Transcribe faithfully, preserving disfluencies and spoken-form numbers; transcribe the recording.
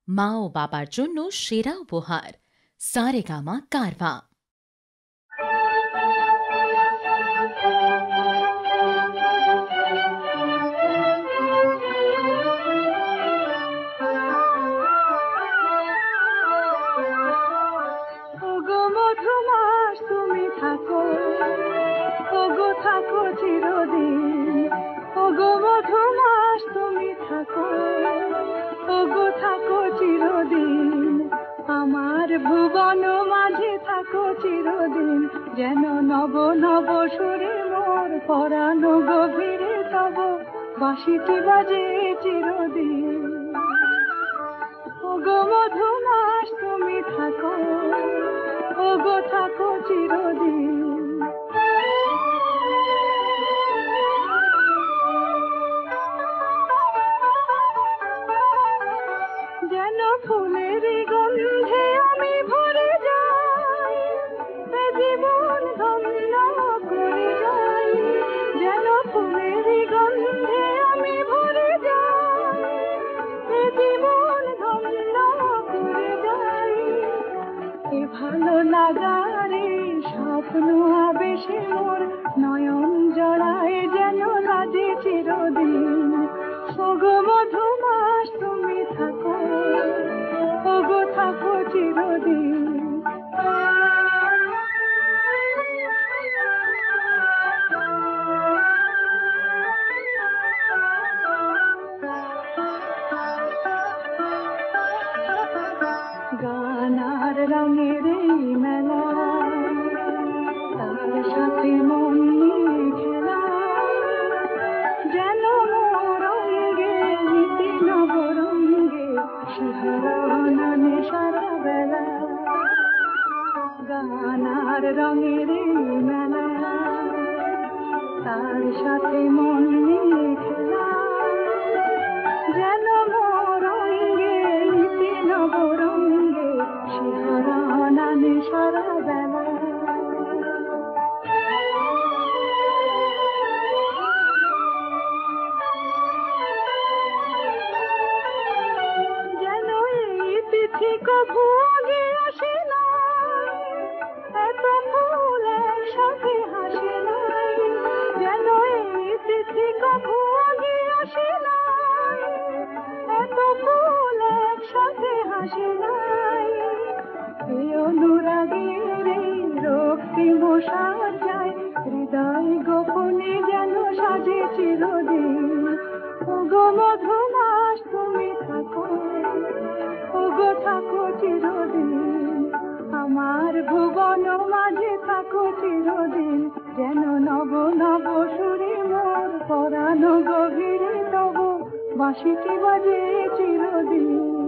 মা ও বাবার জন্য সেরা উপহার সারেগামা কারভা। ওগো মধুমাস তুমি থাকো, ওগো থাকো চিরদিন। ওগো মধুমাস তুমি থাকো, ওগো থাকো চিরদিন। আমার ভুবন মাঝে থাকো চিরদিন, যেন নব নব সুরে মোর পরানো গভীরে তব বাঁশিটি বাজে চিরদিন। ওগো মধুমাস তুমি থাকো, ওগো থাকো চিরদিন। যেন ফুলের গন্ধে আমি ভরে যাই, এ জীবন ধন্য করে যাই। যেন ফুলের গন্ধে আমি ভরে যাই, এ জীবন ধন্য করে যাই। এ ভালো লাগারে স্বপ্ন আবেশে মোর নয়ন জড়ায়, যেন লাজে চিরদিন। ওগো মধুমাস তুমি থাকো, ওগো থাকো চিরদিন। গান আর রঙের এই মেলা, তার সাথে মন নিয়ে খেলা, যেন রঙে নীতি নবরঙ্গে শিহরণে সারা বেলা। গান আর রঙের এই মেলা, তার সাথে মন নিয়ে খেলা, যেন রঙে নীতি নবরঙ্গে শিহরণে সারা বেলা। যেন এই তিথি কভু আগে আসে নাই, এত ফুল একসাথে হাসে নাই। যেন এই তিথি কভু আগে আসে নাই, এত ফুল একসাথে হাসে নাই। এই অনুরাগের এই রক্তিম সাজায়, হৃদয় গোপনে যেন সাজে চিরদিন। ওগো মধুমাস তুমি থাকো, ওগো থাকো চিরদিন। আমার ভুবন মাঝে থাকো চিরদিন, যেন নব নব সুরে মোর পরানো গভীরে তব বাঁশিটি বাজে চিরদিন।